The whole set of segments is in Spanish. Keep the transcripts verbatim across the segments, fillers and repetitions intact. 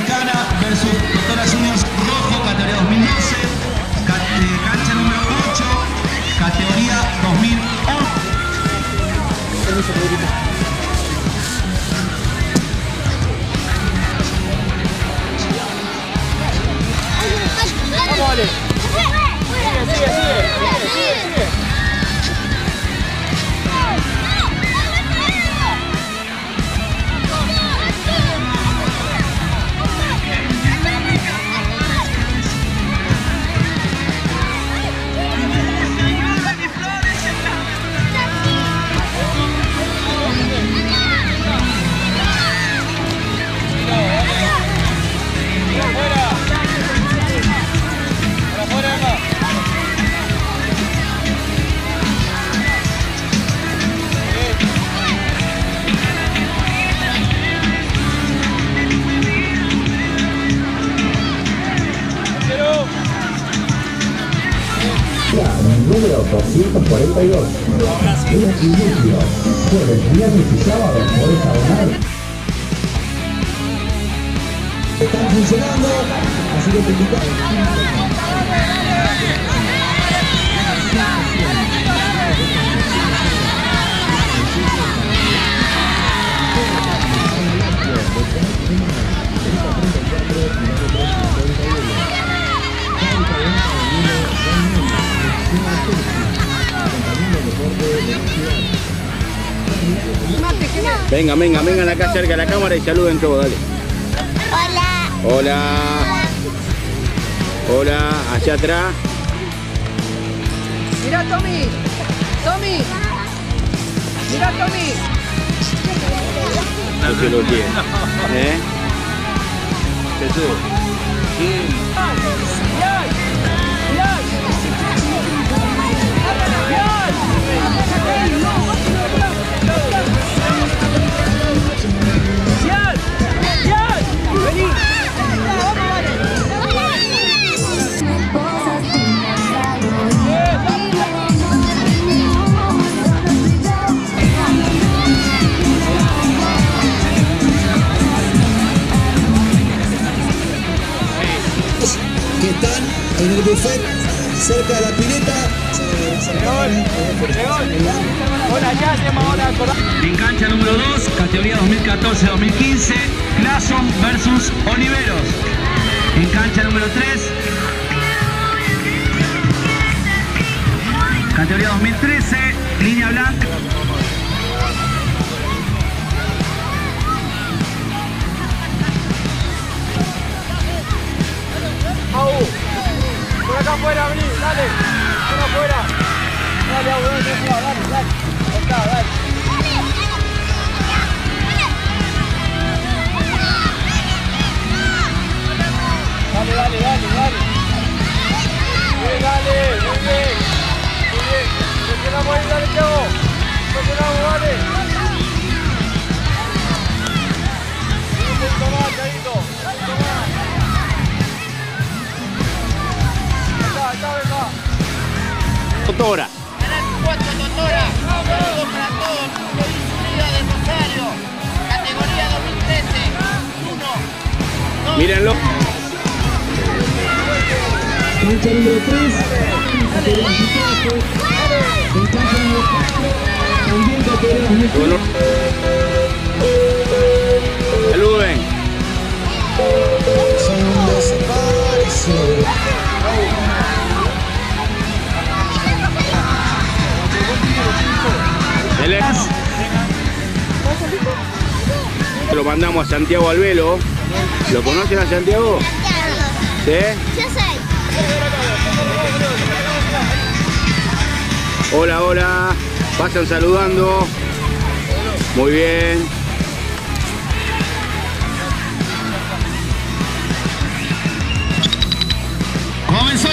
Panamericana versus Doctora Juniors Rojo, categoría dos mil doce. Cancha número ocho, categoría dos mil once. Vamos, Ale. Sigue, sigue, sigue, sigue, sigue, sigue. Número doscientos cuarenta y dos. El equilibrio. Jueves, viernes y sábado podés abonar. Están funcionando, así que te invitamos. Venga, venga, vengan acá cerca de la cámara y saluden todos, dale. Hola. Hola. Hola, hacia atrás. Mirá, Tommy. Tommy. Mirá, Tommy. No se lo quiere. ¿Eh? Jesús. Que están en el buffet cerca de la pileta. En cancha número dos, categoría dos mil catorce dos mil quince, Clason versus Oliveros. En cancha número tres, categoría dos mil trece, línea blanca. Por acá afuera, vení, dale. Por afuera. Dale, dale, dale, dale, dale. Está, dale. Dale, dale, dale, dale. Bien, dale, muy bien. Muy bien. Presionamos ahí, dale, Thiago. Presionamos, dale. Un poquito más, Thiaguito. Un poquito más. Doctora. Canal cuatro, Doctora. Saludos para todos. Provincia Unida de Rosario. Categoría dos mil trece. uno. dos. Mírenlo. Cancha número tres, categoría veinticuatro. En cancha número cuatro, también categoría dos mil trece. Saluden. Son desaparecidos. Lo mandamos a Santiago Albelo. ¿Lo conocen a Santiago? ¿Sí? Yo soy. Hola, hola. Pasan saludando. Muy bien. Comenzó.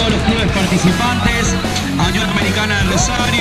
todos los clubes participantes, a Unión Americana de Rosario.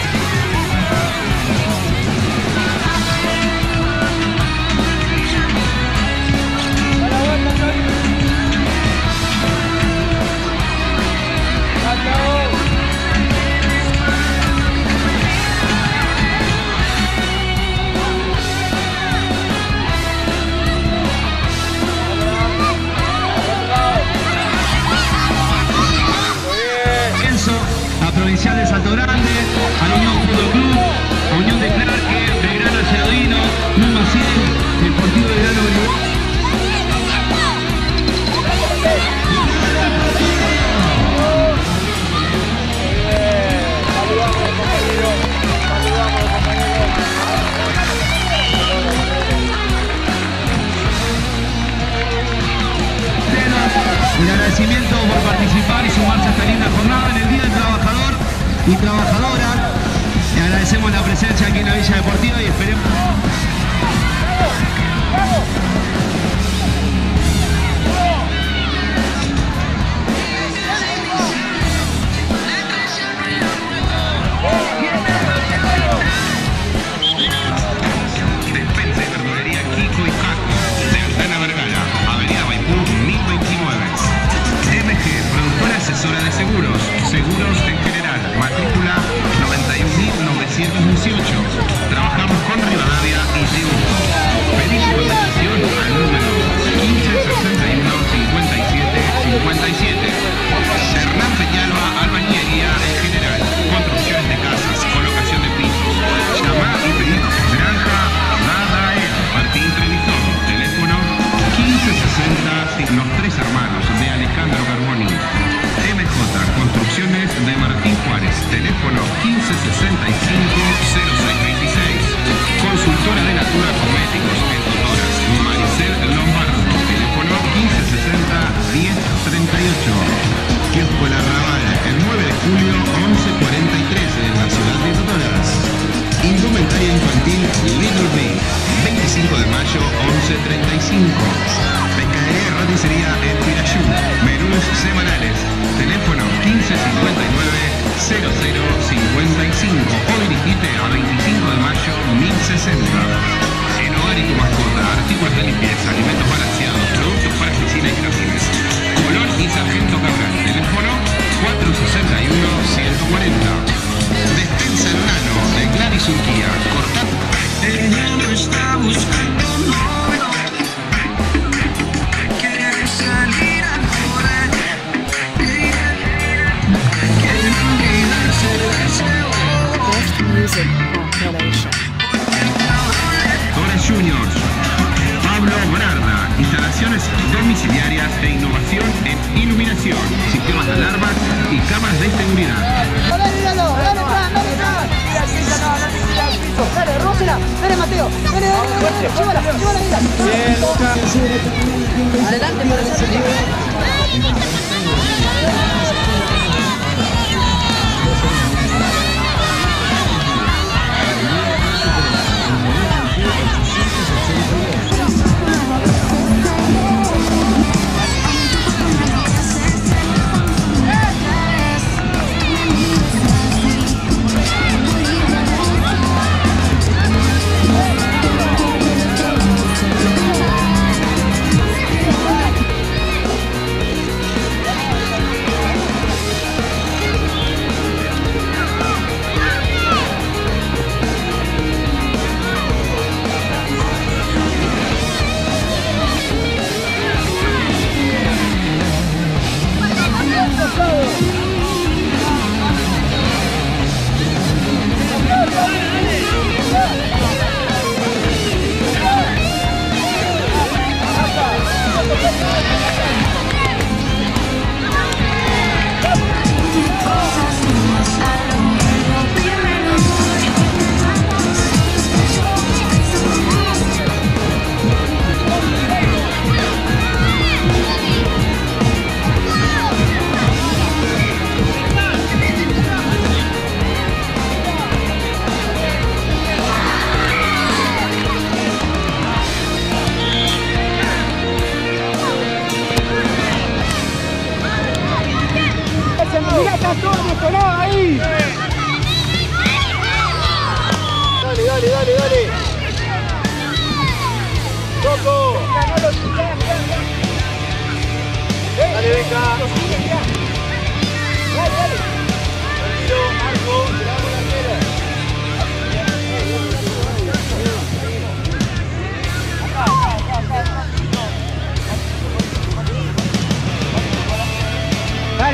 Provincial de Salto Grande, a la Unión Fútbol Club, a Unión de Clarke, Belgrano de Cerodino, Luma City, Deportivo Belgrano Belgrano. El agradecimiento por participar y sumarse a esta linda jornada en el Día del Trabajador y Trabajadora. Le agradecemos la presencia aquí en la Villa Deportiva y esperemos... Despensa y verdulería Kiko y Jaco, de Altana Vergara, Avenida Maipú mil veintinueve. M G, productora asesora de seguros, seguros en general, matrícula noventa y un mil novecientos dieciocho. Trabajamos con Rivadavia y Tributo. Pedí tu cotización al número quince sesenta y uno cincuenta y siete cincuenta y siete. Hernán Peñalba, albañería en general, construcciones de casas, colocación de pisos. Llamá y pedí Granja Nadaer, Martín Trevisón, teléfono quince sesenta, Los Tres Hermanos de Alejandro Carboni. M J Construcciones de Martín Juárez, teléfono quince sesenta y cinco, cero seis veintiséis. Consultora de Natura Cosméticos en Tutoras, Maricel Lombardo, teléfono quince sesenta, diez treinta y ocho. Kiosco El Arrabal, el nueve de julio, once cuarenta y tres en la ciudad de Tutoras. Indumentaria infantil Little Big, veinticinco de mayo, once treinta y cinco. Pescadería y roticería en Pirayú, menús semanales, teléfono quince cincuenta y nueve, cero cero cincuenta y cinco o dirigite a veinticinco de mayo, mil sesenta. En hogar y tu mascota, artículos de limpieza, alimentos balanceados, productos para piscina y jardines. Colón y Sargento Cabral, teléfono cuatrocientos sesenta y uno, ciento cuarenta. Despensa en Nano, de Gladys Urquía, cortad. Ella no está buscando novio, quiere salir a correr, quiere olvidarse del deseo. Best Music Compilation. Torres Juniors, Pablo Brarda, instalaciones domiciliarias de innovación en iluminación, sistemas de alarmas y cámaras de seguridad. Dale, Dígalo, dale, Fran, dale, Fran. Dale, rómpela, dale, Mateo. Dale, dale, dale, llévala, llévala, Díaz. Bien, Lucas. Adelante, para hacer.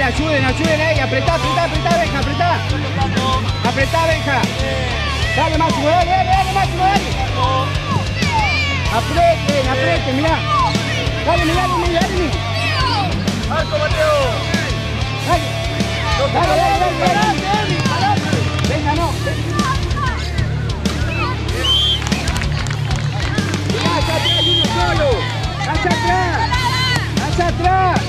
ayuden, ayuden ahí. Apretá, apretá, apretá, Benja, apretá. Apretá, Benja. Dale, Máximo, dale, dale, dale, Máximo, dale. Aprieten, aprieten, mirá. Dale, mirá, dale, mirá, dale. ¡Arco, Mateo! Dale, dale, dale, dale, dale. Venga, no. Mirá, allá atrás hay uno solo. Allá atrás. Allá atrás.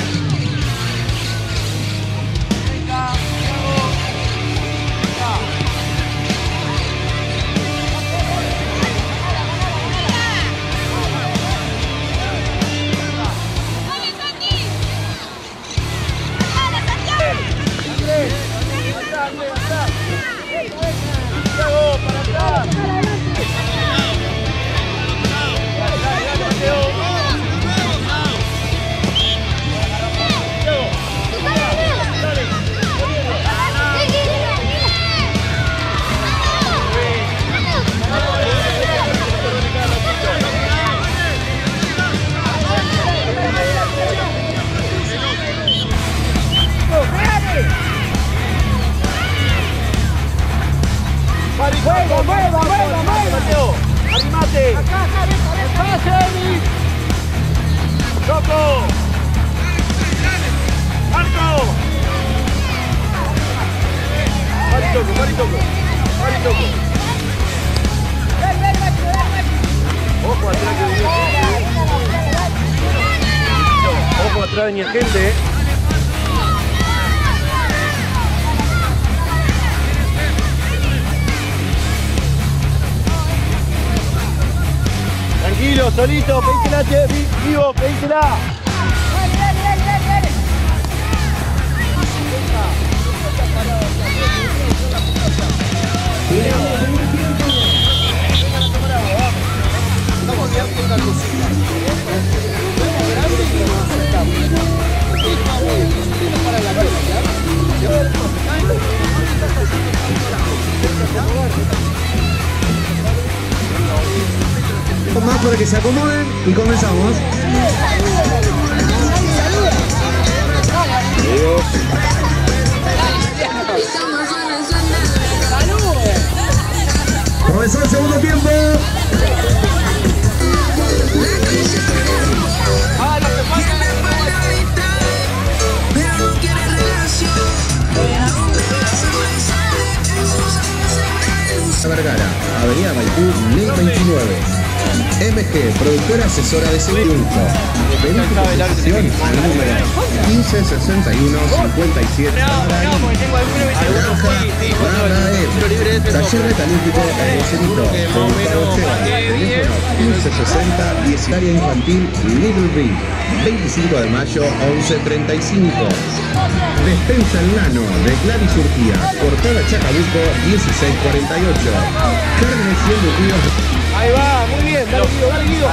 ¡Mueva, mueva, mueva, mueva! Mateo, ¡arrimate! Acá, acá, Benja, Benja. ¡Pase, Emi! ¡Choco! ¡Marco! ¡Mari Choco, Mari Choco! ¡Mari Choco! Ven, ven, Máximo, ven, Máximo. Ojo atrás que viene gente. Ojo atrás venía gente, eh. Tranquilo, solito, pedísela, che, vivo, pedísela. Dale, dale, dale, dale, dale. Estamos mirando una cosita. Para la Más para que se acomoden y comenzamos. Comenzó el segundo tiempo. Vergara, Avenida Maipú, mil veintinueve. M G, productora asesora de seguros. Pedí tu cotización al número quince sesenta y uno cincuenta y siete. Naranja, barra E. Taller metalúrgico Hermosillo. Teléfono quince sesenta, diez. Área infantil Little Big. veinticinco de mayo, once treinta y cinco. Despensa en Lano de Clavis Urquía. Portada Chacabuco, dieciséis cuarenta y ocho. Carne cien embutidos. Ahí va, muy bien, dale Guido, dale Guido.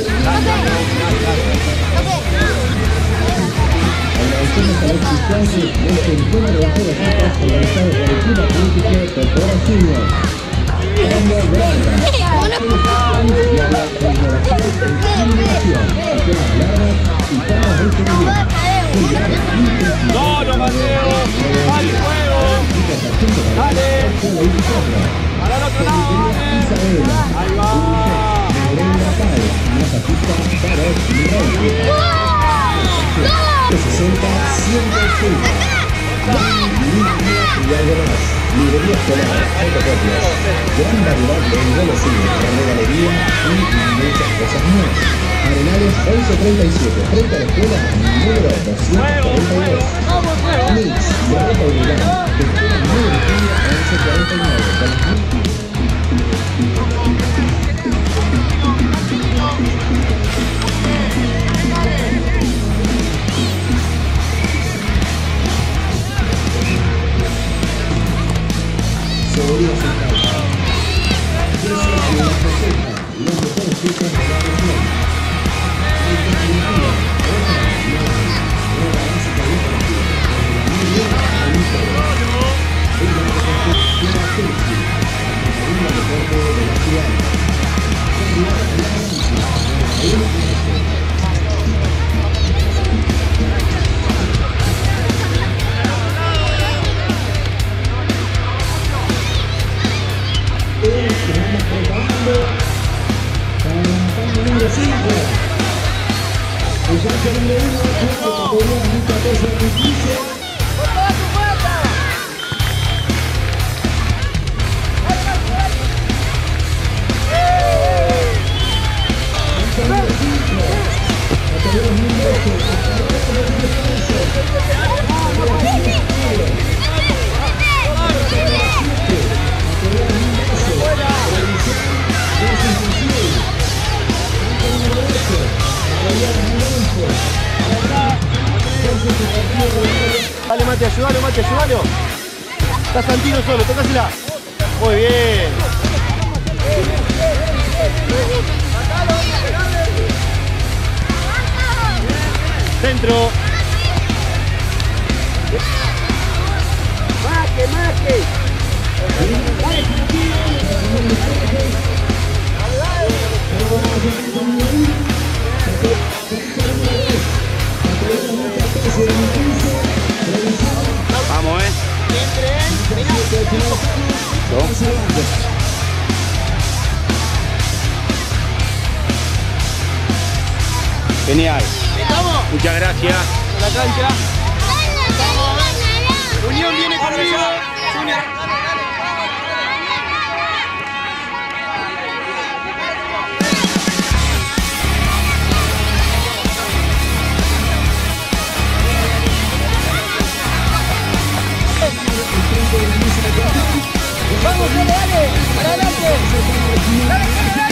Agradecemos a los auspiciantes de este encuentro de nosotros organizado por el Club Atlético Doctora Junior. Fondo Granja, No, no, Mateo. Dale, fuego. Dale. Para el otro lado, ahí va. sesenta, ciento ochenta. Y algo más. Librería escolar, fotocopias, gran variedad de golosinas, regalería y muchas cosas más. Arenales once treinta y siete, frente a la escuela número doscientos cuarenta y dos. Mix de ropa urbana, de nueve de junio a once cuarenta y nueve. Seguridad sin causa. Precio de la receta. Los mejores precios de la región. Alternativa. Otra. Nueva. Nueva básica de operación. Desde la media al interno. Es la reconstrucción a Chelsea. La deporte de la ciudad. Seguridad en la provincia. De la provincia. Dale, Mate, ayúdalo, Mate, ayúdalo. Está Santino solo, tocásela. Muy bien. Centro. Maque, maque. Vamos, eh. Genial. Muchas gracias. La cancha. Unión viene conmigo. Junior. Vamos, dale, dale, adelante. Dale,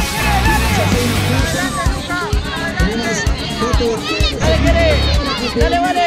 dale, dale, vale.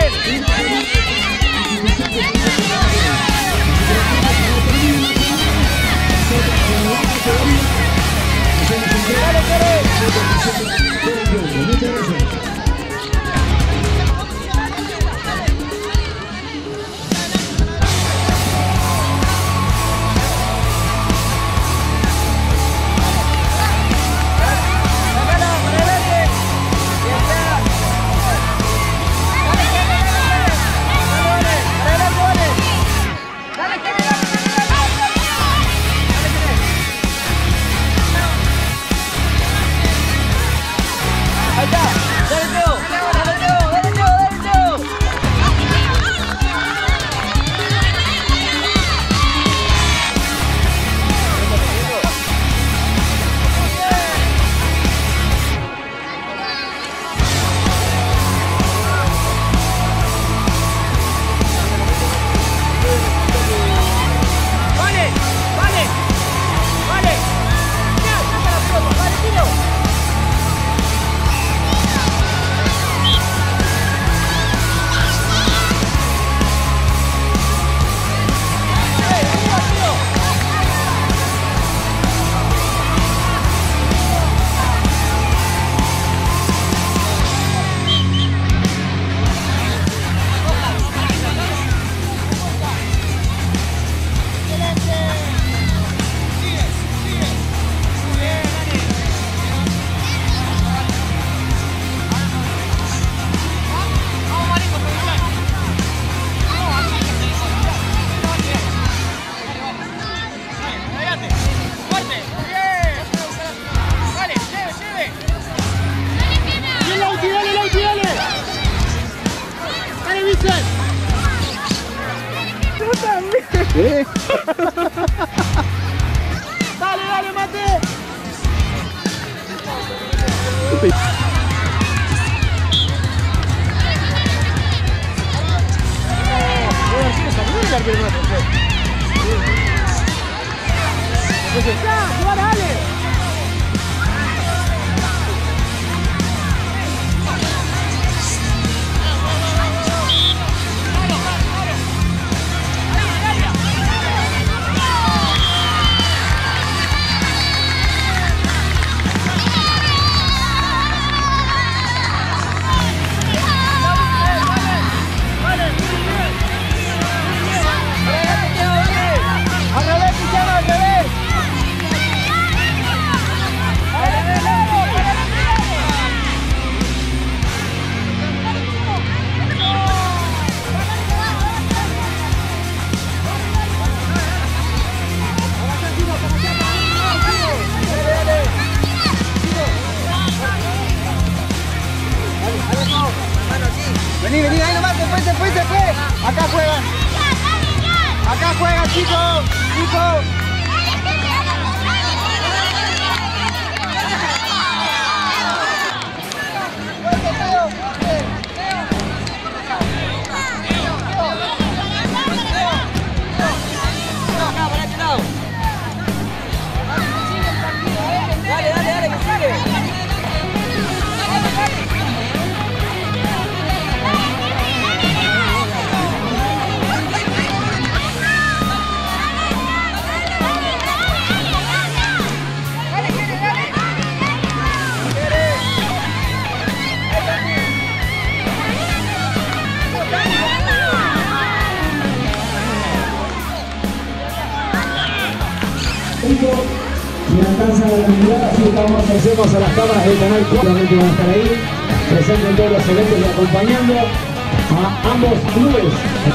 ¿Eh? Dale, dale, Mate. Ya, dale. Al revés, Cristiano, al revés. Vení, vení, ahí nomás, se fue, se fue, se fue. Acá juegan. Acá juegan, chicos, chicos. Dale, dale, dale, que sigue. Si alcanzan a mirar, así estamos, hacemos a las cámaras del canal cuatro, que van a estar ahí, presenten todos los eventos y acompañando a ambos clubes.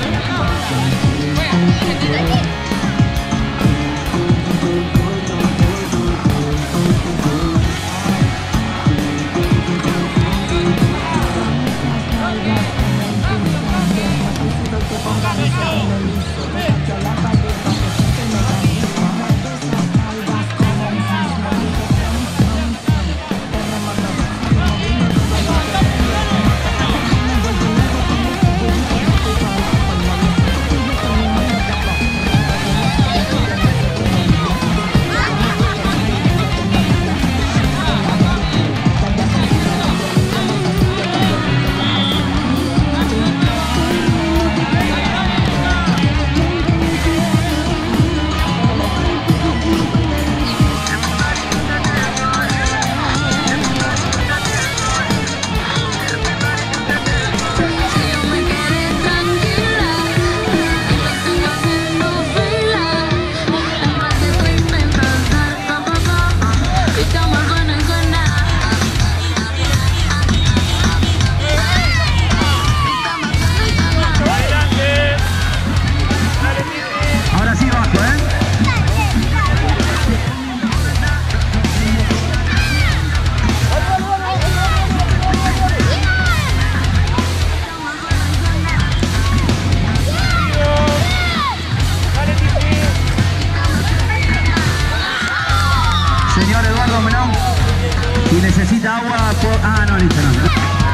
Señor Eduardo Menón, si necesita agua, por... ah, no, listo, no.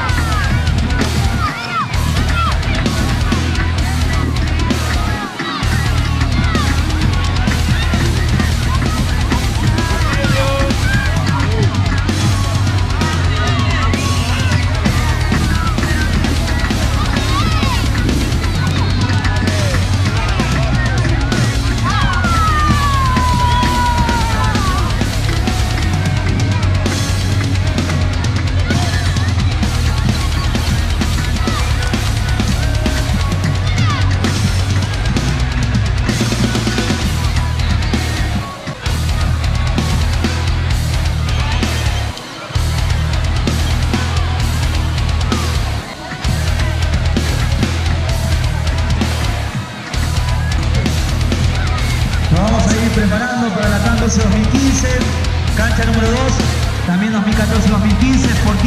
Preparando para la TAN doce dos mil quince, cancha número dos, también dos mil catorce dos mil quince, Sportivo